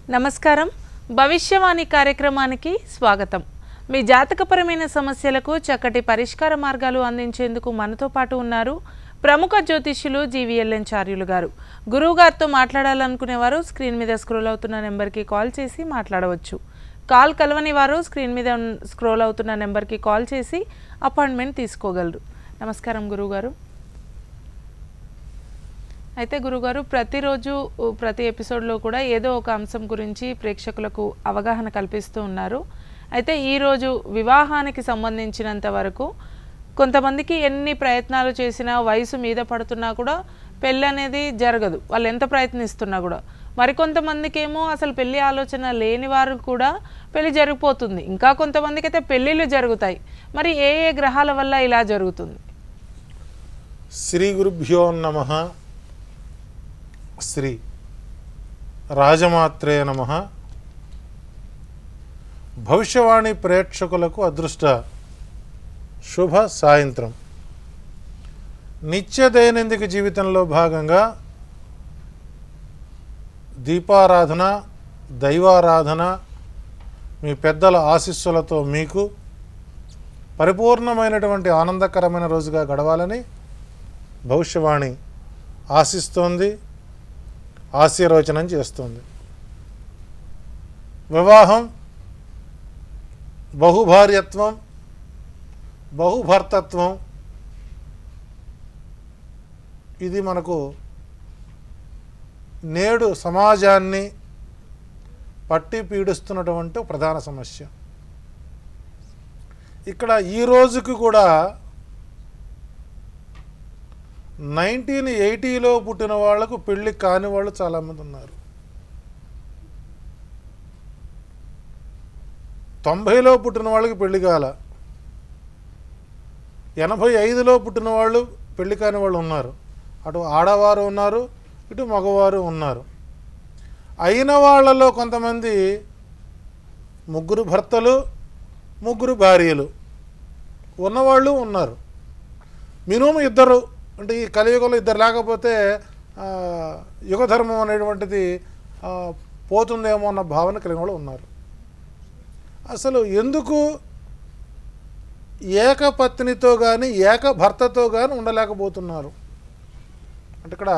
నమస్కారం భవిష్యవాణి కార్యక్రమానికి స్వాగతం। మీ జాతకపరమైన సమస్యలకు చక్కటి పరిష్కార మార్గాలు అందించేందుకు మనతో పాటు ఉన్నారు ప్రముఖ జ్యోతిష్యులు జీవీఎల్ఎన్ చార్యులు గారు। గురువు గారితో మాట్లాడాలనుకునేవారు స్క్రీన్ మీద స్క్రోల్ అవుతున్న నెంబర్ కి కాల్ చేసి మాట్లాడవచ్చు। కాల్ కలవని వారు స్క్రీన్ మీద స్క్రోల్ అవుతున్న నెంబర్ కి కాల్ చేసి అపాయింట్మెంట్ తీసుకోగలరు। నమస్కారం గురువు గారు। అయితే గురుగారు ప్రతిరోజు ప్రతి ఎపిసోడ్లో కూడా ఏదో ఒక అంశం గురించి ప్రేక్షకులకు అవగాహన కల్పిస్తూ ఉన్నారు। అయితే ఈరోజు వివాహానికి సంబంధించినంత వరకు కొంతమందికి ఎన్ని ప్రయత్నాలు చేసినా వయసు మీద పడుతున్నా కూడా పెళ్ళి అనేది జరగదు, వాళ్ళు ఎంత ప్రయత్నిస్తున్నా కూడా। మరికొంతమందికి ఏమో అసలు పెళ్లి ఆలోచన లేని వారు కూడా పెళ్లి జరిగిపోతుంది, ఇంకా కొంతమందికి అయితే పెళ్ళిళ్ళు జరుగుతాయి। మరి ఏ ఏ గ్రహాల వల్ల ఇలా జరుగుతుంది? శ్రీ గురుభ్యో నమః। శ్రీ రాజమాత్రే నమః। భవిష్యవాణి ప్రేక్షకులకు అదృష్ట శుభ సాయంత్రం। నిత్య దైనందిక జీవితంలో భాగంగా దీపారాధన, దైవారాధన, మీ పెద్దల ఆశీస్సులతో మీకు పరిపూర్ణమైనటువంటి ఆనందకరమైన రోజుగా గడవాలని భవిష్యవాణి ఆశిస్తోంది, ఆశీర్వచనం చేస్తుంది। వివాహం, బహుభార్యత్వం, బహుభర్తత్వం ఇది మనకు నేడు సమాజాన్ని పట్టి పీడిస్తున్నటువంటి ప్రధాన సమస్య। ఇక్కడ ఈ రోజుకి కూడా 1980లో పుట్టిన వాళ్లకు పెళ్లి కాని వాళ్ళు చాలామంది ఉన్నారు। 90లో పుట్టిన వాళ్ళకి పెళ్లి కాల, 85లో పుట్టిన వాళ్ళు పెళ్లి కాని వాళ్ళు ఉన్నారు। అటు ఆడవారు ఉన్నారు, ఇటు మగవారు ఉన్నారు। అయిన వాళ్ళలో కొంతమంది ముగ్గురు భర్తలు, ముగ్గురు భార్యలు ఉన్నవాళ్ళు ఉన్నారు। మినిమం ఇద్దరు, అంటే ఈ కలియుగంలో ఇద్దరు లేకపోతే యుగధర్మం అనేటువంటిది పోతుందేమో అన్న భావన కలిగిన వాళ్ళు ఉన్నారు। అసలు ఎందుకు ఏకపత్నితో కానీ ఏక భర్తతో కానీ ఉండలేకపోతున్నారు అంటే ఇక్కడ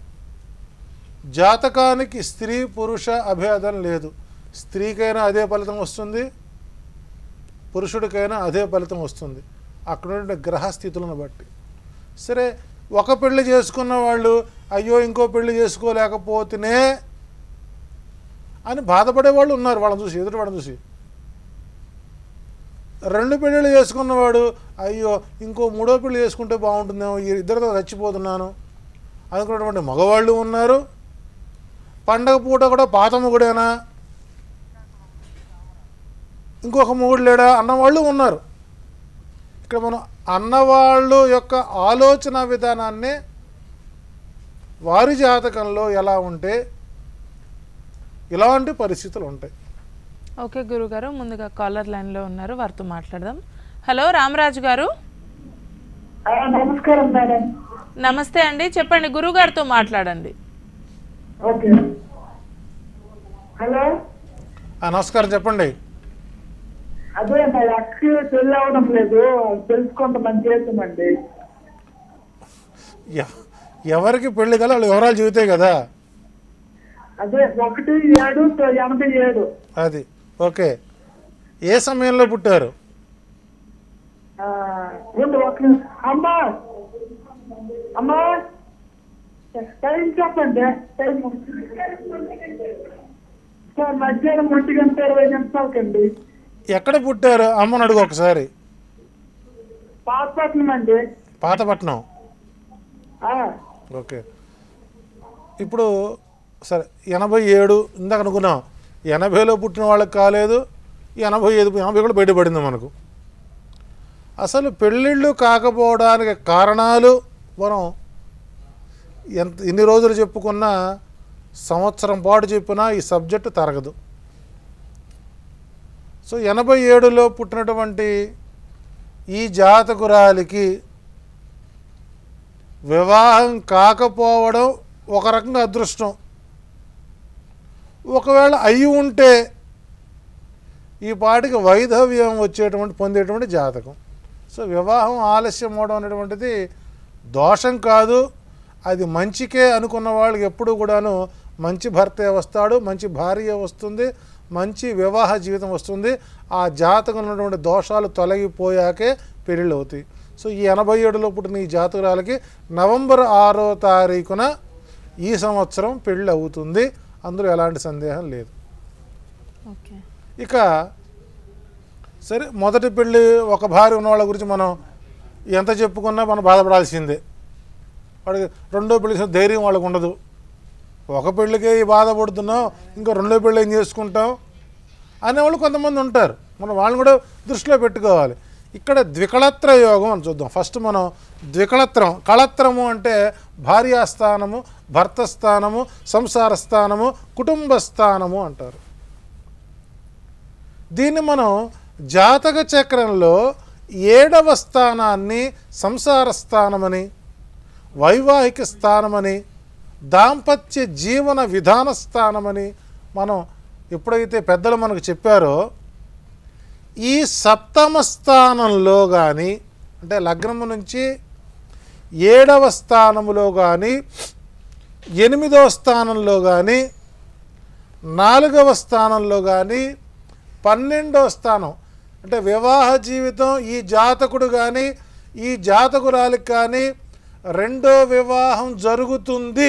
జాతకానికి స్త్రీ పురుష అభేదం లేదు। స్త్రీకైనా అదే ఫలితం వస్తుంది, పురుషుడికైనా అదే ఫలితం వస్తుంది అక్కడ ఉండే గ్రహస్థితులను బట్టి। సరే, ఒక పెళ్లి చేసుకున్న వాళ్ళు అయ్యో ఇంకో పెళ్లి చేసుకోలేకపోతేనే అని బాధపడే వాళ్ళు ఉన్నారు, వాళ్ళని చూసి, ఎదుటి వాళ్ళని చూసి। రెండు పెళ్ళిళ్ళు చేసుకున్నవాడు అయ్యో ఇంకో మూడో పెళ్లి చేసుకుంటే బాగుంటుందేమో, ఇద్దరితో చచ్చిపోతున్నాను అనుకున్నటువంటి మగవాళ్ళు ఉన్నారు। పండగ పూట కూడా పాత మొగుడేనా, ఇంకొక మొగుడు లేడా అన్నవాళ్ళు ఉన్నారు। ఇక్కడ మనం అన్నవాళ్ళు యొక్క ఆలోచన విధానాన్ని వారి జాతకంలో ఎలా ఉంటే ఇలాంటి పరిస్థితులు ఉంటాయి। ఓకే గురుగారు, ముందుగా కాలర్ లైన్లో ఉన్నారు, వారితో మాట్లాడదాం। హలో రామరాజు గారు। నమస్కారం మేడం। నమస్తే అండి, చెప్పండి, గురుగారితో మాట్లాడండి। ఓకే, హలో నమస్కారం, చెప్పండి। అదే మా అక్కకి పెళ్ళి అవడం లేదు, తెలుసుకుంటే మంచి చేస్తామండి। ఎవరికి పెళ్లి కదా వాళ్ళు వివరాలు చెబితే కదా। అదే 1/7/87 అది ఓకే। ఏ సమయంలో పుట్టారు? అమ్మా అమ్మా టైం చెప్పండి, టైం సార్ మధ్యాహ్నం 1:20 ఎక్కడ పుట్టారు అమ్మని అడుగు ఒకసారి। పాతపట్నం అండి। పాతపట్నం, ఓకే। ఇప్పుడు సరే 87 ఇందాక అనుకున్నాం, 80లో పుట్టిన వాళ్ళకి కాలేదు, 85 కూడా బయటపడింది మనకు। అసలు పెళ్ళిళ్ళు కాకపోవడానికి కారణాలు మనం ఇన్ని రోజులు చెప్పుకున్నా, సంవత్సరం పాటు చెప్పినా ఈ సబ్జెక్టు తరగదు। సో 87లో పుట్టినటువంటి ఈ జాతకురాలికి వివాహం కాకపోవడం ఒక రకంగా అదృష్టం, ఒకవేళ అయి ఉంటే ఈ పాటికి వైధవ్యం పొందేటువంటి జాతకం. సో వివాహం ఆలస్యం అవడం అనేటువంటిది దోషం కాదు, అది మంచికే అనుకున్న వాళ్ళకి ఎప్పుడు కూడాను మంచి భర్తే వస్తాడు, మంచి భార్య వస్తుంది, మంచి వివాహ జీవితం వస్తుంది. ఆ జాతకం ఉన్నటువంటి దోషాలు తొలగిపోయాకే పెళ్ళిళ్ళు అవుతాయి. సో ఈ 87లో పుట్టిన ఈ జాతకురాలకి నవంబర్ 6వ తారీఖున ఈ సంవత్సరం పెళ్ళి అవుతుంది, అందులో ఎలాంటి సందేహం లేదు. ఓకే. ఇక సరే, మొదటి పెళ్ళి ఒక భార్య ఉన్న వాళ్ళ గురించి మనం ఎంత చెప్పుకున్నా మనం బాధపడాల్సిందే. వాడికి రెండో పెళ్ళి ధైర్యం వాళ్ళకు ఉండదు. ఒక పెళ్ళికే బాధపడుతున్నాం, ఇంకా రెండో పెళ్ళి ఏం చేసుకుంటాం అనేవాళ్ళు కొంతమంది ఉంటారు. మనం వాళ్ళని కూడా దృష్టిలో పెట్టుకోవాలి. ఇక్కడ ద్వికళత్ర యోగం అని చూద్దాం. ఫస్ట్ మనం ద్వికళత్రం, కళత్రము అంటే భార్యాస్థానము, భర్త స్థానము, సంసార స్థానము, కుటుంబ స్థానము అంటారు. దీన్ని మనం జాతక చక్రంలో 7వ స్థానాన్ని సంసార స్థానమని, వైవాహిక స్థానమని, దాంపత్య జీవన విధాన స్థానమని మనం ఎప్పుడైతే పెద్దలు మనకు చెప్పారో, ఈ సప్తమ స్థానంలో కానీ అంటే లగ్నము నుంచి 7వ స్థానములో కానీ, 8వ స్థానంలో కానీ, 4వ స్థానంలో కానీ, 12వ స్థానం అంటే వివాహ జీవితం ఈ జాతకుడు కానీ ఈ జాతకురాలికి కానీ రెండో వివాహం జరుగుతుంది.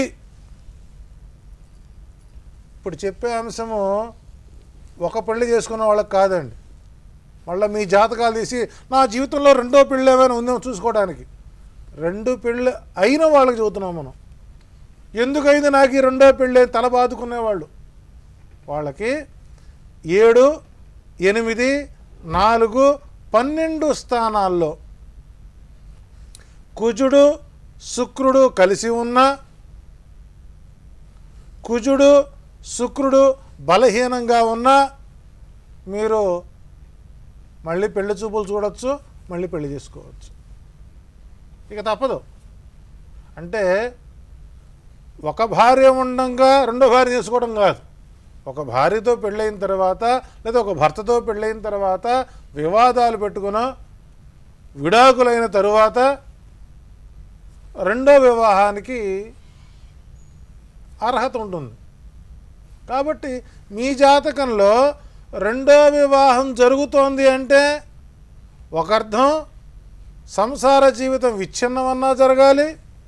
ఇప్పుడు చెప్పే అంశము ఒక పెళ్లి చేసుకున్న వాళ్ళకి కాదండి. మళ్ళీ మీ జాతకాలు తీసి నా జీవితంలో రెండో పెళ్ళి ఏమైనా ఉందేమో చూసుకోవడానికి, 2 పెళ్ళి అయిన వాళ్ళకి చెబుతున్నాం మనం. ఎందుకైంది నాకు ఈ రెండో పెళ్ళి తల బాదుకునేవాళ్ళు వాళ్ళకి 7, 8, 4, 12 స్థానాల్లో కుజుడు శుక్రుడు కలిసి ఉన్న, కుజుడు శుక్రుడు బలహీనంగా ఉన్న మీరు మళ్ళీ పెళ్లి చూపులు చూడొచ్చు, మళ్ళీ పెళ్లి చేసుకోవచ్చు. ఇక తప్పదు. అంటే ఒక భార్య ఉండంగా రెండో భార్య చేసుకోవడం కాదు. ఒక భార్యతో పెళ్ళైన తర్వాత లేదా ఒక భర్తతో పెళ్ళైన తర్వాత వివాదాలు పెట్టుకున్న విడాకులైన తరువాత రెండో వివాహానికి అర్హత ఉంటుంది. కాబట్టి మీ జాతకంలో రెండో వివాహం జరుగుతోంది అంటే ఒక అర్థం సంసార జీవితం విచ్ఛిన్నమన్నా జరగాలి,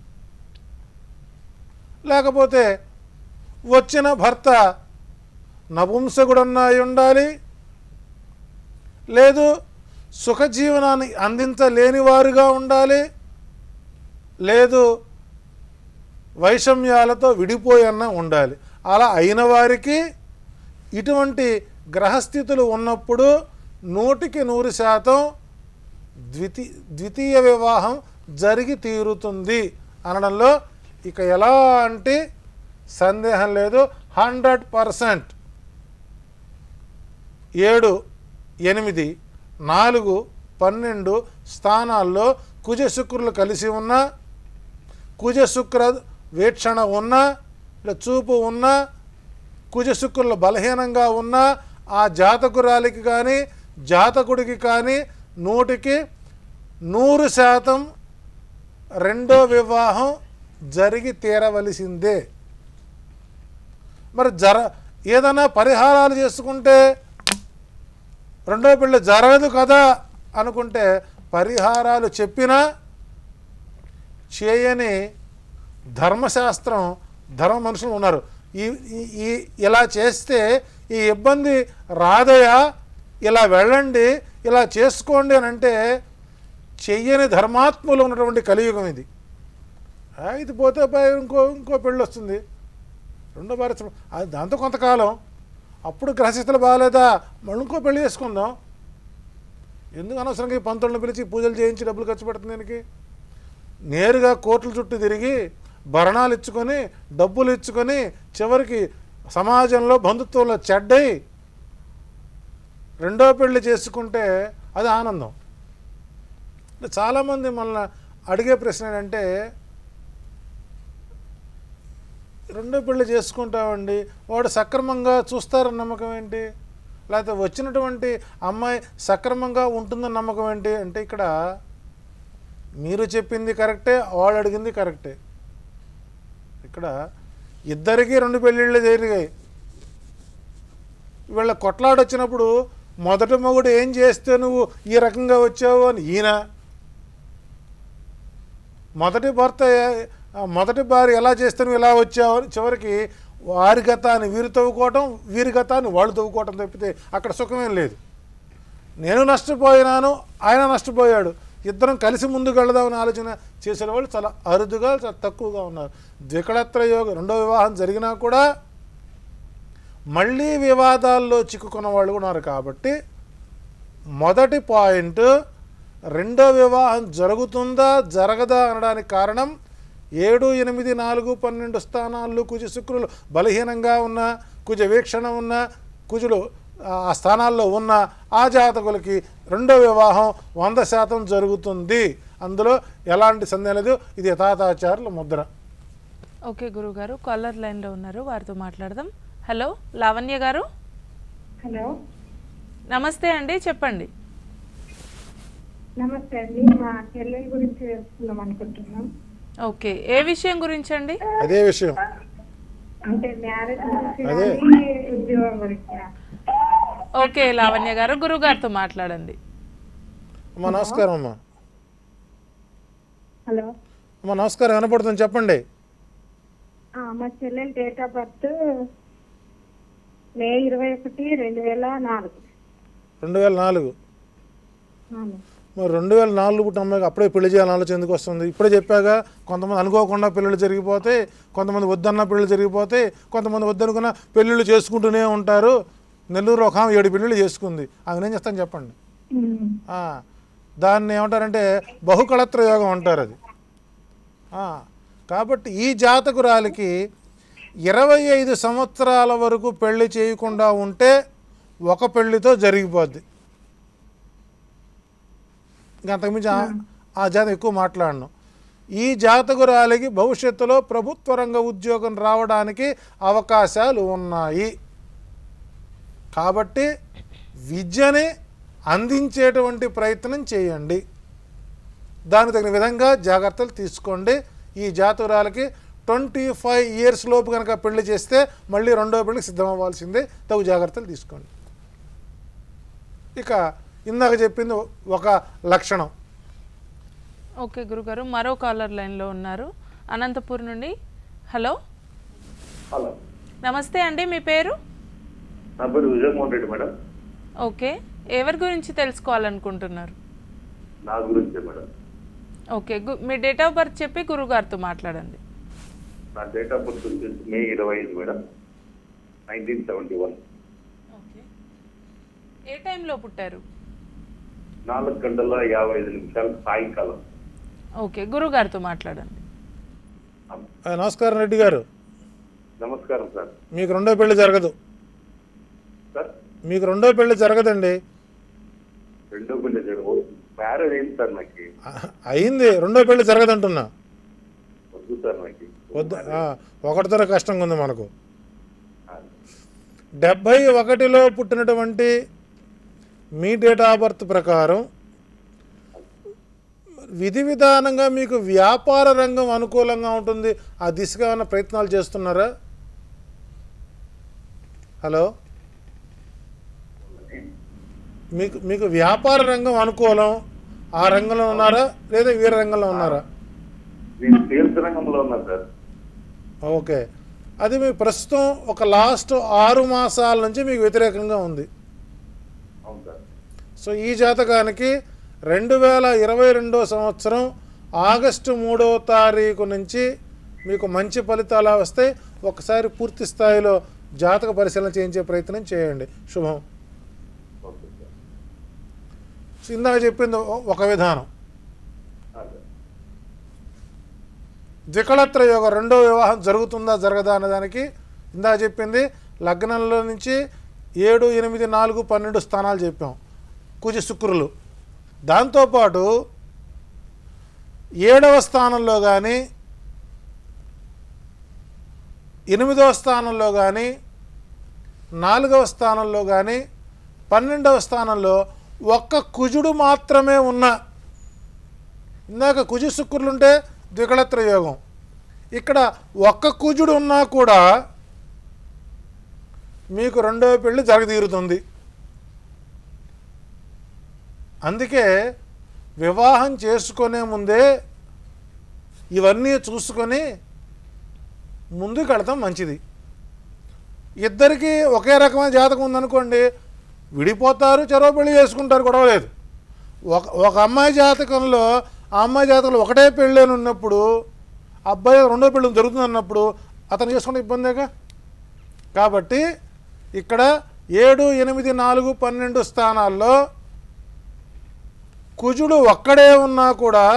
లేకపోతే వచ్చిన భర్త నపుంసకుడన్నా అయి ఉండాలి, లేదు సుఖజీవనాన్ని అందించలేని వారుగా ఉండాలి, లేదు వైషమ్యాలతో విడిపోయన్నా ఉండాలి. అలా అయిన వారికి ఇటువంటి గ్రహస్థితులు ఉన్నప్పుడు 100% ద్వితీయ వివాహం జరిగి తీరుతుంది అనడంలో ఇక ఎలాంటి సందేహం లేదు. 100%. 7, 8, 4, 12 స్థానాల్లో కుజ శుక్రులు కలిసి ఉన్న, కుజ శుక్ర వీక్షణ ఉన్న, చూపు ఉన్న, కుజ శుక్రులు బలహీనంగా ఉన్న ఆ జాతకురాలికి కానీ జాతకుడికి కానీ 100% రెండో వివాహం జరిగి తీరవలసిందే. మరి ఏదైనా పరిహారాలు చేసుకుంటే రెండో పెళ్ళి జరగదు కదా అనుకుంటే పరిహారాలు చెప్పినా చేయని ధర్మశాస్త్రం ధర్మ మనుషులు ఉన్నారు. ఇలా చేస్తే ఈ ఇబ్బంది రాదయా, ఇలా వెళ్ళండి, ఇలా చేసుకోండి అని అంటే చెయ్యని ధర్మాత్ములు ఉన్నటువంటి కలియుగం ఇది. ఇది పోతే ఇంకో పెళ్ళి వస్తుంది, రెండో భార్య, దాంతో కొంతకాలం, అప్పుడు గ్రహస్థితులు బాగాలేదా మళ్ళీ ఇంకో పెళ్లి చేసుకుందాం. ఎందుకు అనవసరంగా ఈ పంతులను పిలిచి పూజలు చేయించి డబ్బులు ఖర్చు పెడుతుంది దీనికి? నేరుగా కోర్టుల చుట్టూ తిరిగి భరణాలు ఇచ్చుకొని డబ్బులు ఇచ్చుకొని చివరికి సమాజంలో బంధుత్వంలో చెడ్డై రెండో పెళ్లి చేసుకుంటే అది ఆనందం. చాలామంది మనల్ని అడిగే ప్రశ్న ఏంటంటే రెండో పెళ్లి చేసుకుంటామండి, వాడు సక్రమంగా చూస్తారన్న నమ్మకం ఏంటి? లేకపోతే వచ్చినటువంటి అమ్మాయి సక్రమంగా ఉంటుందన్న నమ్మకం ఏంటి? అంటే ఇక్కడ మీరు చెప్పింది కరెక్టే, వాడు అడిగింది కరెక్టే. ఇక్కడ ఇద్దరికీ 2 పెళ్ళిళ్ళు జరిగాయి. వీళ్ళ కొట్లాడొచ్చినప్పుడు మొదటి మొగుడు ఏం చేస్తే నువ్వు ఈ రకంగా వచ్చావు అని ఈయన, మొదటి భార్య ఎలా చేస్తే నువ్వు ఇలా వచ్చావు అని చివరికి వారి గతాన్ని వీరు తవ్వుకోవటం, వీరి గతాన్ని వాళ్ళు తవ్వుకోవటం తప్పితే అక్కడ సుఖమేం లేదు. నేను నష్టపోయినాను, ఆయన నష్టపోయాడు, ఇద్దరం కలిసి ముందుకు వెళదామని ఆలోచన చేసిన వాళ్ళు చాలా అరుదుగా, చాలా తక్కువగా ఉన్నారు. ద్వికళత్ర యోగం రెండో వివాహం జరిగినా కూడా మళ్ళీ వివాదాల్లో చిక్కుకున్న వాళ్ళు కూడా ఉన్నారు. కాబట్టి మొదటి పాయింట్, రెండో వివాహం జరుగుతుందా జరగదా అనడానికి కారణం 7, 8, 4, 12 స్థానాల్లో కుజ శుక్రులు బలహీనంగా ఉన్న, కుజ వీక్షణ ఉన్న, కుజులు ఆ స్థానాల్లో ఉన్న ఆ జాతకులకి రెండో వివాహం 100% జరుగుతుంది. అందులో ఎలాంటి సందేహం లేదు. ఇది యథాతాచారుల ముద్ర. ఓకే గురుగారు, కాలర్ లైన్లో ఉన్నారు, వారితో మాట్లాడదాం. హలో లావణ్య గారు. హలో నమస్తే అండి, చెప్పండి. నమస్తే అండి. మా చెల్లెల గురించి తెలుసుకుందాం అనుకుంటున్నాం. ఓకే, ఏ విషయం గురించి అండి? అదే విషయం, అంటే మ్యారేజ్ గురించి అదే. కానీ ఉద్యోగం గురించి. ఓకే లావణ్య గారు, గురుగారితో మాట్లాడండి. అమ్మా నమస్కారం. అమ్మా హలో అమ్మా నమస్కారం, వినపడుతుంది, చెప్పండి. మా చెల్లెల డేట్ ఆఫ్ బర్త్ మే 21, 2004. 2004. అవును. మరి 2004 పుట్టిన అమ్మాయికి అప్పుడే పెళ్లి చేయాలని ఆలోచన ఎందుకు వస్తుంది? ఇప్పుడే చెప్పాగా, కొంతమంది అనుకోకుండా పెళ్ళిళ్ళు జరిగిపోతే, కొంతమంది వద్దన్న పెళ్ళిళ్ళు జరిగిపోతే, కొంతమంది వద్దనుకున్న పెళ్ళిళ్ళు చేసుకుంటూనే ఉంటారు. నెల్లూరు ఒక ఆమె 7 పెళ్ళిళ్ళు చేసుకుంది. ఆమె ఏం చేస్తాను చెప్పండి. దాన్ని ఏమంటారంటే బహుకళత్ర యోగం అంటారు అది. కాబట్టి ఈ జాతకురాలికి 25 సంవత్సరాల వరకు పెళ్లి చేయకుండా ఉంటే ఒక పెళ్లితో జరిగిపోద్ది. ఇంకా అంతకుమించి ఆ జాతకం ఎక్కువ మాట్లాడను. ఈ జాతకురాలికి భవిష్యత్తులో ప్రభుత్వ రంగ ఉద్యోగం రావడానికి అవకాశాలు ఉన్నాయి. కాబట్టి విద్యని అందించేటువంటి ప్రయత్నం చేయండి. దానికి తగిన విధంగా జాగ్రత్తలు తీసుకోండి. ఈ జాతకురాలకి 25 ఇయర్స్ లోపు కనుక పెళ్లి చేస్తే మళ్ళీ రెండో పెళ్లికి సిద్ధమవ్వాల్సిందే. తగు జాగ్రత్తలు తీసుకోండి. ఇక ఇందాక చెప్పింది ఒక లక్షణం. ఓకే గురుగారు, మరో కాలర్ లైన్లో ఉన్నారు, అనంతపూర్ నుండి. హలో హలో నమస్తే అండి, మీ పేరు? నా పేరు విజయమోహన్ రెడ్డి మేడం. ఓకే, ఎవరి గురించి తెలుసుకోవాలనుకుంటున్నారు? నా గురించి మేడం. ఓకే, మీ డేట్ ఆఫ్ బర్త్ చెప్పి గురుగారితో మాట్లాడండి. నా డేట్ ఆఫ్ బర్త్ వచ్చేసి మే 25 మేడం, 1971. ఓకే, ఏ టైంలో పుట్టారు? 4:55 సాయంకాలం. ఓకే, గురుగారితో మాట్లాడండి. నమస్కారం రెడ్డి గారు. నమస్కారం సార్. మీకు రెండో పెళ్లి జరగదు. సార్ మీకు రెండో పెళ్లి జరగదండి. రెండో పెళ్లి మ్యారేజ్ అయింది సార్. నాకు అయింది, రెండో పెళ్లి జరగదంటున్నా. వద్దు సార్, నాకు వద్దు. ఒకటితో కష్టంగా ఉంది మనకు. 71లో పుట్టినటువంటి మీ డేట్ ఆఫ్ బర్త్ ప్రకారం విధి విధానంగా మీకు వ్యాపార రంగం అనుకూలంగా ఉంటుంది. ఆ దిశగా ఉన్న ప్రయత్నాలు చేస్తున్నారా? హలో, మీకు వ్యాపార రంగం అనుకూలం, ఆ రంగంలో ఉన్నారా లేదా వేరే రంగంలో ఉన్నారా? నేను సేల్స్ రంగంలో ఉన్నా సార్. ఓకే, అది మీ ప్రస్తుతం ఒక లాస్ట్ 6 మాసాల నుంచి మీకు వ్యతిరేకంగా ఉంది. అవును సార్. సో ఈ జాతకానికి 2022 సంవత్సరం ఆగస్టు 3వ తారీఖు నుంచి మీకు మంచి ఫలితాలు వస్తాయి. ఒకసారి పూర్తి స్థాయిలో జాతక పరిశీలన చేయించే ప్రయత్నం చేయండి. శుభం. Okay sir. సో ఇందాక చెప్పింది ఒక విధానం. ద్వికళత్ర యోగం రెండో వివాహం జరుగుతుందా జరగదా అన్నదానికి ఇందాక చెప్పింది లగ్నంలో నుంచి 7, 8, 4, 12 స్థానాలు చెప్పాం, కుజ శుక్రులు. దాంతోపాటు 7వ స్థానంలో కానీ 8వ స్థానంలో కానీ 4వ స్థానంలో కానీ 12వ స్థానంలో ఒక్క కుజుడు మాత్రమే ఉన్నా, ఇందాక కుజు శుక్రులుంటే ద్వికళత్ర యోగం, ఇక్కడ ఒక్క కుజుడు ఉన్నా కూడా మీకు రెండవ పెళ్ళి జరగతీరుతుంది. అందుకే వివాహం చేసుకునే ముందే ఇవన్నీ చూసుకొని ముందుకు వెళతాం మంచిది. ఇద్దరికీ ఒకే రకమైన జాతకం ఉందనుకోండి, విడిపోతారు, చెరవ పెళ్లి చేసుకుంటారు, గొడవ లేదు. ఒక అమ్మాయి జాతకంలో ఆ అమ్మాయి జాతకంలో ఒకటే పెళ్ళి అని ఉన్నప్పుడు, అబ్బాయి రెండో పెళ్ళి జరుగుతుంది అన్నప్పుడు అతను చేసుకునే ఇబ్బందేగా. కాబట్టి ఇక్కడ 7, 8, 4, 12 స్థానాల్లో కుజుడు ఒక్కడే ఉన్నా కూడా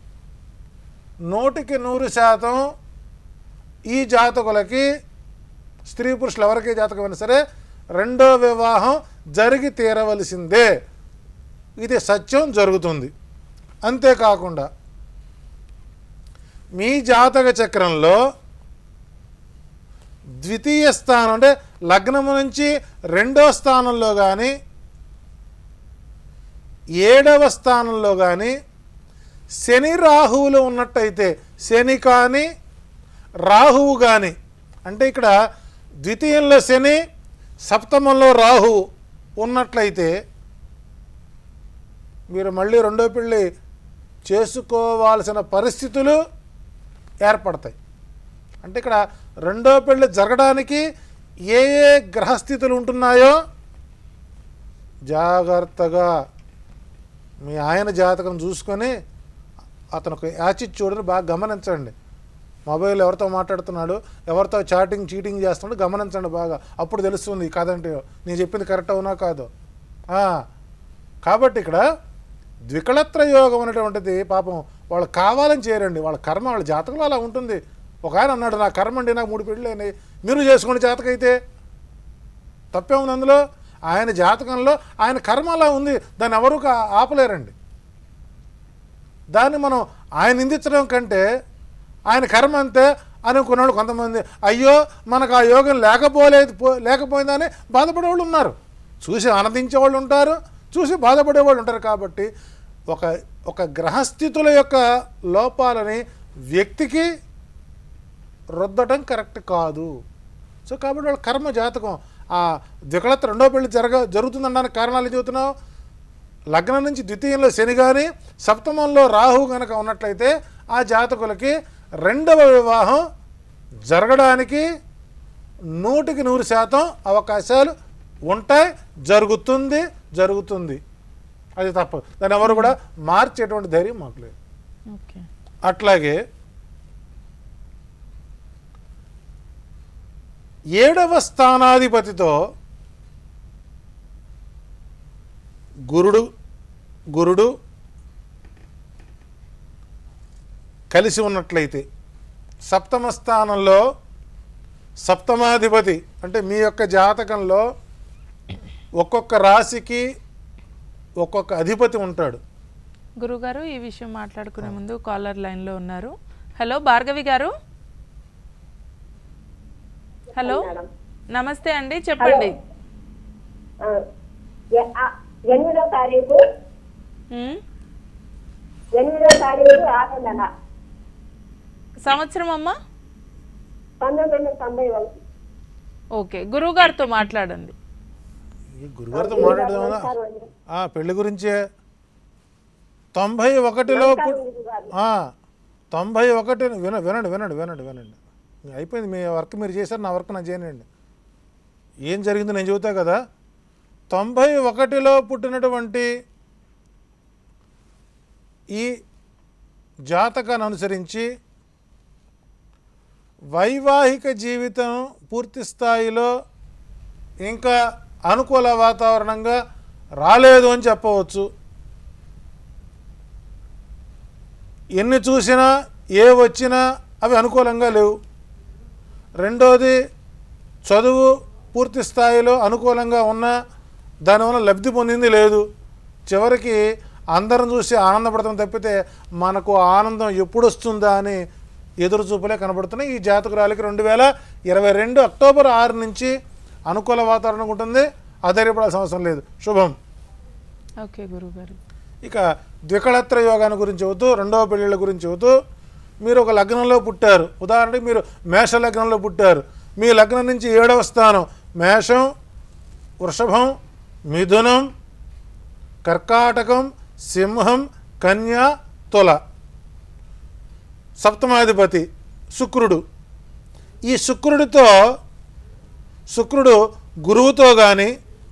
100% ఈ జాతకులకి, స్త్రీ పురుషులు ఎవరికి జాతకమైనా సరే, రెండో వివాహం జరిగి తీరవలసిందే. ఇది సత్యం, జరుగుతుంది. అంతేకాకుండా మీ జాతక చక్రంలో ద్వితీయ స్థానం అంటే లగ్నము నుంచి 2వ స్థానంలో కానీ 7వ స్థానంలో కానీ శని రాహువులు ఉన్నట్టయితే, శని కానీ రాహువు కానీ, అంటే ఇక్కడ ద్వితీయంలో శని, సప్తమంలో రాహువు ఉన్నట్లయితే మీరు మళ్ళీ రెండో పెళ్ళి చేసుకోవాల్సిన పరిస్థితులు ఏర్పడతాయి. అంటే ఇక్కడ రెండో పెళ్ళి జరగడానికి ఏ ఏ గ్రహస్థితులు ఉంటున్నాయో జాగ్రత్తగా మీ ఆయన జాతకం చూసుకొని అతనికి యాటిట్యూడ్ని బాగా గమనించండి. మొబైల్ ఎవరితో మాట్లాడుతున్నాడు, ఎవరితో చీటింగ్ చేస్తున్నాడు గమనించండి బాగా. అప్పుడు తెలుస్తుంది కాదంటే నేను చెప్పింది కరెక్ట్ అవునా కాదో. కాబట్టి ఇక్కడ ద్వికళత్ర యోగం అనేటువంటిది పాపం వాళ్ళు కావాలని చేయరండి, వాళ్ళ కర్మ, వాళ్ళ జాతకంలో అలా ఉంటుంది. ఒక ఆయన అన్నాడు, నా కర్మ అండి, నాకు 3 పెళ్ళి అయినాయి, మీరు చేసుకోండి జాతకం అయితే. తప్పే ఉంది అందులో. ఆయన జాతకంలో ఆయన కర్మ అలా ఉంది, దాన్ని ఎవరు ఆపలేరండి. దాన్ని మనం ఆయన నిందించడం కంటే ఆయన కర్మ అంతే అనుకున్నాడు కొంతమంది. అయ్యో మనకు ఆ యోగం లేకపోయిందని బాధపడేవాళ్ళు ఉన్నారు, చూసి ఆనందించేవాళ్ళు ఉంటారు, చూసి బాధపడేవాళ్ళు ఉంటారు. కాబట్టి ఒక గ్రహస్థితుల యొక్క లోపాలని వ్యక్తికి రుద్దటం కరెక్ట్ కాదు. సో కాబట్టి వాళ్ళ కర్మ జాతకం ఆ ద్వికళత్ర రెండో పెళ్లి జరుగుతుందనడానికి కారణాలు ఏం చెబుతున్నావు? లగ్నం నుంచి ద్వితీయంలో శని కానీ సప్తమంలో రాహు కనుక ఉన్నట్లయితే ఆ జాతకులకి రెండవ వివాహం జరగడానికి 100% అవకాశాలు ఉంటాయి, జరుగుతుంది. అది తప్ప దాన్ని ఎవరు కూడా మార్చేటువంటి ధైర్యం మాకు లేదు. అట్లాగే 7వ స్థానాధిపతితో గురుడు కలిసి ఉన్నట్లయితే, సప్తమ స్థానంలో సప్తమాధిపతి అంటే మీ యొక్క జాతకంలో ఒక్కొక్క రాశికి ఒక్కొక్క అధిపతి ఉంటాడు. గురుగారు ఈ విషయం మాట్లాడుకునే ముందు కాలర్ లైన్లో ఉన్నారు. హలో భార్గవి గారు. హలో నమస్తే అండి, చెప్పండి. 8వ తారీఖు 6వ నెల సంవత్సరం అమ్మా 1991. ఓకే, గురువుగారితో మాట్లాడండి. గురుగారితో మాట్లాడదామా? పెళ్లి గురించే 91లో 91 వినండి. అయిపోయింది, మీ వర్క్ మీరు చేశారు, నా వర్క్ నాకు చేయనండి. ఏం జరిగిందో నేను చెబుతా కదా. 91లో పుట్టినటువంటి ఈ జాతకాన్ని అనుసరించి వైవాహిక జీవితం పూర్తి స్థాయిలో ఇంకా అనుకూల వాతావరణంగా రాలేదు అని చెప్పవచ్చు. ఎన్ని చూసినా ఏ వచ్చినా అవి అనుకూలంగా లేవు. రెండోది, చదువు పూర్తి స్థాయిలో అనుకూలంగా ఉన్నా దానివల్ల లబ్ధి పొందింది లేదు. చివరికి అందరం చూసి ఆనందపడతాం తప్పితే మనకు ఆనందం ఎప్పుడు వస్తుందా అని ఎదురు చూపులే కనబడుతున్నాయి. ఈ జాతకురాలికి 2022 అక్టోబర్ 6 నుంచి అనుకూల వాతావరణం ఉంటుంది. ఆధారపడాల్సిన అవసరం లేదు. శుభం. ఓకే గురుగారు. ఇక ద్వికళత్ర యోగాన్ని గురించి చెబుతూ, రెండవ పెళ్ళిళ్ళ గురించి చెబుతూ, మీరు ఒక లగ్నంలో పుట్టారు. ఉదాహరణకి మీరు మేష లగ్నంలో పుట్టారు. మీ లగ్నం నుంచి 7వ స్థానం మేషం, వృషభం, మిథునం, కర్కాటకం, సింహం, కన్య, తుల. సప్తమాధిపతి శుక్రుడు. ఈ శుక్రుడు గురువుతో కానీ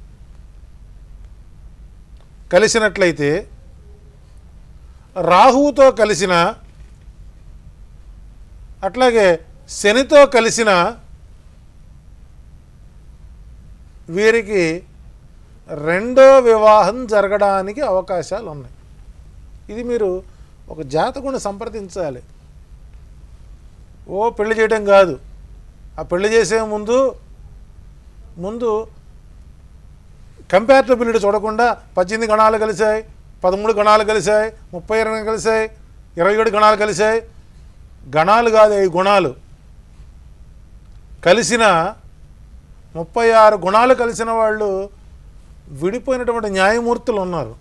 కలిసినట్లయితే, రాహువుతో కలిసిన, అట్లాగే శనితో కలిసిన వీరికి రెండో వివాహం జరగడానికి అవకాశాలు ఉన్నాయి. ఇది మీరు ఒక జాతకుని సంప్రదించాలి. పెళ్లి చేయడం కాదు. ఆ పెళ్లి చేసే ముందు కంపారిటబిలిటీ చూడకుండా 18 గణాలు కలిశాయి, 13 గణాలు కలిశాయి, 32 కలిశాయి, 27 గణాలు కలిశాయి. గణాలు కాదు, ఈ గుణాలు కలిసిన 36 గుణాలు కలిసిన వాళ్ళు విడిపోయినటువంటి న్యాయమూర్తులు ఉన్నారు.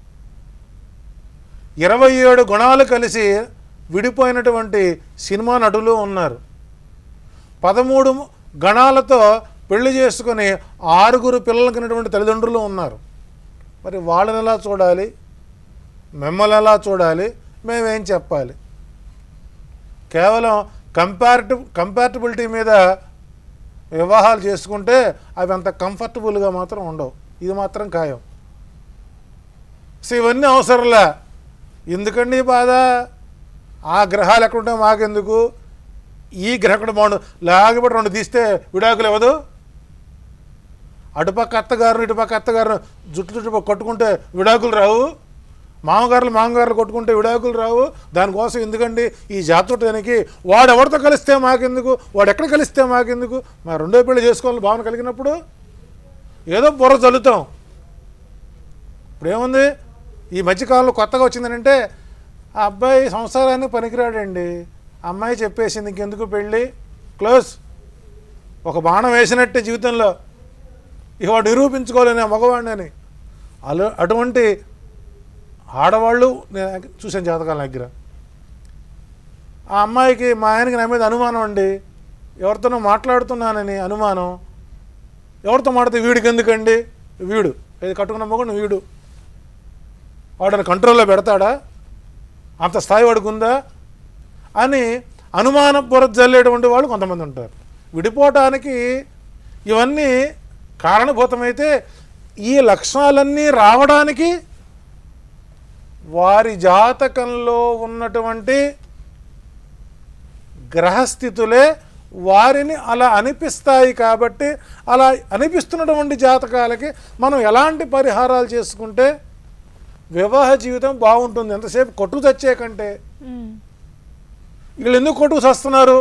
27 గుణాలు కలిసి విడిపోయినటువంటి సినిమా నటులు ఉన్నారు. 13 గణాలతో పెళ్లి చేసుకుని 6 పిల్లలు కన్నటువంటి తల్లిదండ్రులు ఉన్నారు. మరి వాళ్ళని ఎలా చూడాలి, మిమ్మల్ని ఎలా చూడాలి, మేమేం చెప్పాలి? కేవలం కంపారిటబిలిటీ మీద వివాహాలు చేసుకుంటే అవి అంత కంఫర్టబుల్గా మాత్రం ఉండవు. ఇది మాత్రం ఖాయం. సో ఇవన్నీ అవసరంలే. ఎందుకండి బాధ? ఆ గ్రహాలు ఎక్కడుంటే మాకెందుకు? ఈ గ్రహం కూడా బాగుండు, లేకపోతే 2 తీస్తే విడాకులు ఇవ్వదు. అటుపక్క అత్తగారు ఇటుపక్క అత్తగారు జుట్టు కొట్టుకుంటే విడాకులు రావు. మామగారులు కొట్టుకుంటే విడాకులు రావు. దానికోసం ఎందుకండి ఈ జాతృటానికి? వాడు ఎవరితో కలిస్తే మాకెందుకు, వాడు ఎక్కడ కలిస్తే మాకెందుకు? మా రెండో పెళ్లి చేసుకోవాలని భావన కలిగినప్పుడు ఏదో బుర్ర చల్లుతాం. ఇప్పుడేముంది, ఈ మధ్యకాలంలో కొత్తగా వచ్చిందనంటే, ఆ అబ్బాయి సంసారానికి పనికిరాడండి, అమ్మాయి చెప్పేసింది, ఇంకెందుకు పెళ్ళి, క్లోజ్. ఒక బాణం వేసినట్టే జీవితంలో. ఇక వాడు నిరూపించుకోలేని మగవాడిని. అటువంటి ఆడవాళ్ళు నేను చూసాను జాతకాల దగ్గర. ఆ అమ్మాయికి మా ఆయనకి నా మీద అనుమానం అండి, ఎవరితోనో మాట్లాడుతున్నానని అనుమానం. ఎవరితో మాడితే వీడికి ఎందుకండి, వీడు ఇది కట్టుకున్న మగడు వీడు, వాడిని కంట్రోల్లో పెడతాడా, అంత స్థాయి వాడికి ఉందా అని అనుమాన బురద జల్లేటువంటి వాళ్ళు కొంతమంది ఉంటారు. విడిపోవటానికి ఇవన్నీ కారణభూతమైతే ఈ లక్షణాలన్నీ రావడానికి వారి జాతకంలో ఉన్నటువంటి గ్రహస్థితులే వారిని అలా అనిపిస్తాయి. కాబట్టి అలా అనిపిస్తున్నటువంటి జాతకాలకి మనం ఎలాంటి పరిహారాలు చేసుకుంటే వివాహ జీవితం బాగుంటుంది? ఎంతసేపు కొట్టు చచ్చే కంటే వీళ్ళు ఎందుకు కొట్టుకు చస్తున్నారు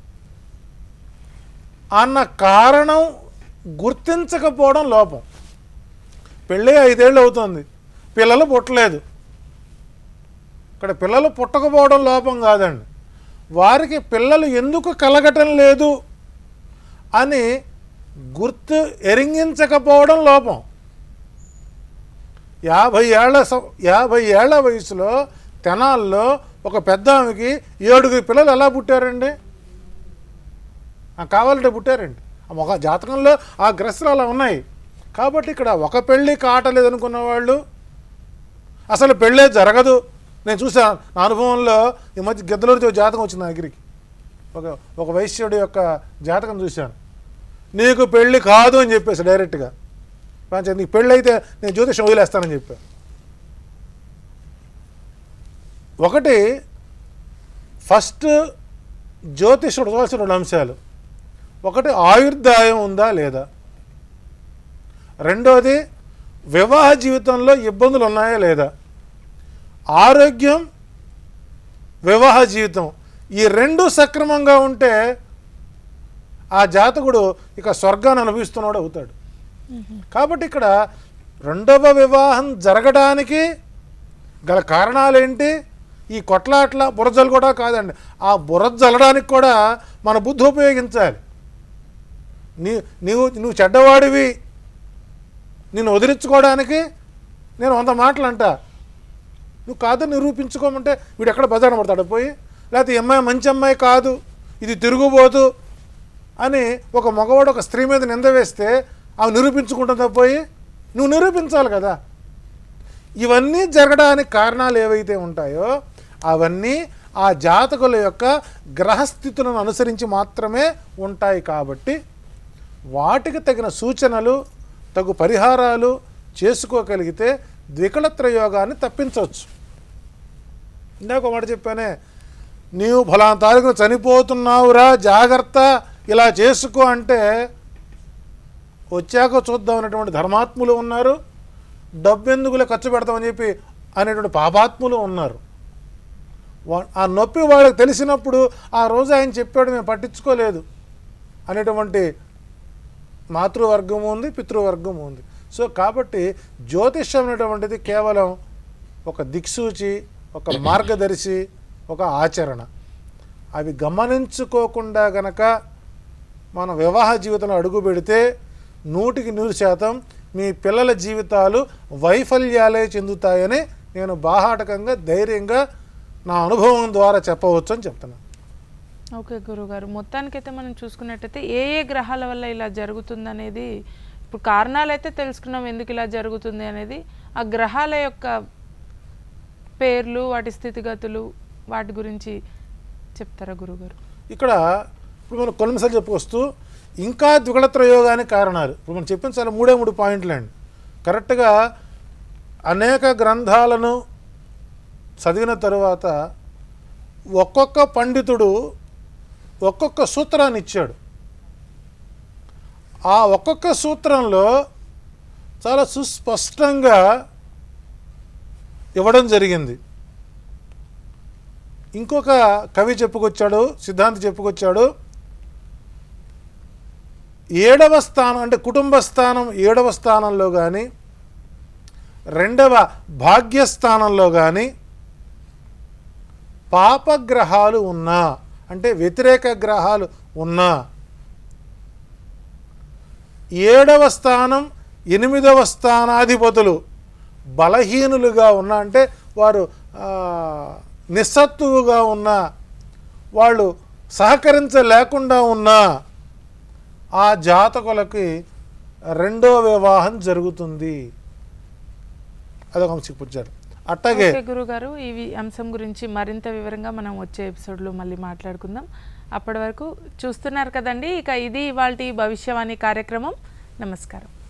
అన్న కారణం గుర్తించకపోవడం లోపం. పెళ్ళి 5 ఏళ్ళు అవుతుంది, పిల్లలు పుట్టలేదు. ఇక్కడ పిల్లలు పుట్టకపోవడం లోపం కాదండి, వారికి పిల్లలు ఎందుకు కలగటం లేదు అని ఎరింగించకపోవడం లోపం. 50 ఏళ్ల వయసులో తెనాల్లో ఒక పెద్ద ఆమెకి 7 పిల్లలు ఎలా పుట్టారండి? కావాలంటే పుట్టారండి. ఒక జాతకంలో ఆ గ్రస్తులు అలా ఉన్నాయి. కాబట్టి ఇక్కడ ఒక పెళ్ళి కాటలేదు అనుకున్న వాళ్ళు అసలు పెళ్ళే జరగదు. నేను చూసాను నా అనుభవంలో. ఈ మధ్య గిద్దలూరితో జాతకం వచ్చింది నా దగ్గరికి. ఒక వైశ్యుడి యొక్క జాతకం చూశాను. నీకు పెళ్ళి కాదు అని చెప్పేసి డైరెక్ట్గా. నీకు పెళ్ళి అయితే నేను జ్యోతిషం వదిలేస్తానని చెప్పాను. ఒకటి, ఫస్ట్ జ్యోతిషుడు చూడాల్సిన 2 అంశాలు. ఒకటి, ఆయుర్దాయం ఉందా లేదా. రెండోది, వివాహ జీవితంలో ఇబ్బందులు ఉన్నాయా లేదా. ఆరోగ్యం, వివాహ జీవితం ఈ 2 సక్రమంగా ఉంటే ఆ జాతకుడు ఇక స్వర్గాన్ని అనుభవిస్తున్నాడు అవుతాడు. కాబట్టి ఇక్కడ రెండవ వివాహం జరగడానికి గల కారణాలేంటి, ఈ కొట్లాట్ల బురజలు కూడా కాదండి, ఆ బురద జల్లడానికి కూడా మన బుద్ధి ఉపయోగించాలి. నువ్వు చెడ్డవాడివి, నిన్ను వదిలించుకోవడానికి నేను 100 మాటలు అంటా, నువ్వు కాదని నిరూపించుకోమంటే వీడు ఎక్కడ బజారు పడతాడు పోయి, లేకపోతే ఈ అమ్మాయి మంచి అమ్మాయి కాదు, ఇది తిరుగుబోతు అని ఒక మగవాడు ఒక స్త్రీ మీద నింద వేస్తే అవి నిరూపించుకుంటుందా పోయి, నువ్వు నిరూపించాలి కదా. ఇవన్నీ జరగడానికి కారణాలు ఏవైతే ఉంటాయో అవన్నీ ఆ జాతకుల యొక్క గ్రహస్థితులను అనుసరించి మాత్రమే ఉంటాయి. కాబట్టి వాటికి తగిన సూచనలు, తగు పరిహారాలు చేసుకోగలిగితే ద్వికళత్ర యోగాన్ని తప్పించవచ్చు. ఇందాక ఒక మాట చెప్పానే, నీవు ఫలానా తారీఖున చనిపోతున్నావురా జాగ్రత్త ఇలా చేసుకో అంటే వచ్చాక చూద్దాం అనేటువంటి ధర్మాత్ములు ఉన్నారు, డబ్బెందుకులే ఖర్చు పెడతామని చెప్పి అనేటువంటి పాపాత్ములు ఉన్నారు. ఆ నొప్పి వాళ్ళకి తెలిసినప్పుడు ఆ రోజు ఆయన చెప్పాడు మేము పట్టించుకోలేదు అనేటువంటి మాతృవర్గము ఉంది, పితృవర్గము ఉంది. సో కాబట్టి జ్యోతిష్యం అనేటువంటిది కేవలం ఒక దిక్సూచి, ఒక మార్గదర్శి, ఒక ఆచరణ. అవి గమనించుకోకుండా గనక మన వివాహ జీవితంలో అడుగు పెడితే 100% మీ పిల్లల జీవితాలు వైఫల్యాలే చెందుతాయని నేను బాహాటకంగా ధైర్యంగా నా అనుభవం ద్వారా చెప్పవచ్చు అని చెప్తున్నాను. ఓకే గురుగారు, మొత్తానికైతే మనం చూసుకున్నట్టయితే ఏ ఏ గ్రహాల వల్ల ఇలా జరుగుతుంది అనేది, ఇప్పుడు కారణాలు అయితే తెలుసుకున్నాం ఎందుకు ఇలా జరుగుతుంది అనేది, ఆ గ్రహాల యొక్క పేర్లు, వాటి స్థితిగతులు, వాటి గురించి చెప్తారా గురుగారు? ఇక్కడ ఇప్పుడు మనం కొన్నిసార్లు చెప్పుకొస్తూ ఇంకా ద్వికళత్ర యోగానికి కారణాలు ఇప్పుడు మనం చెప్పిన చాలా 3 పాయింట్లు అండి. కరెక్ట్గా అనేక గ్రంథాలను చదివిన తరువాత ఒక్కొక్క పండితుడు ఒక్కొక్క సూత్రాన్ని ఇచ్చాడు. ఆ ఒక్కొక్క సూత్రంలో చాలా సుస్పష్టంగా ఇవ్వడం జరిగింది. ఇంకొక కవి చెప్పుకొచ్చాడు, సిద్ధాంతి చెప్పుకొచ్చాడు, 7వ స్థానం అంటే కుటుంబ స్థానం 7వ స్థానంలో కానీ, 2వ భాగ్యస్థానంలో కానీ పాపగ్రహాలు ఉన్నా అంటే వ్యతిరేక గ్రహాలు ఉన్నా, 7వ స్థానం 8వ స్థానాధిపతులు బలహీనులుగా ఉన్నా అంటే వారు నిస్సత్తువుగా ఉన్నా, వాళ్ళు సహకరించలేకుండా ఉన్నా ఆ జాతకులకి 2వ వివాహం జరుగుతుంది. అదొక అంశం పుచ్చారు. అట్లాగే గురుగారు ఈ అంశం గురించి మరింత వివరంగా మనం వచ్చే ఎపిసోడ్లో మళ్ళీ మాట్లాడుకుందాం. అప్పటి వరకు చూస్తున్నారు కదండి, ఇక ఇది ఇవాల్టి భవిష్యవాణి కార్యక్రమం. నమస్కారం.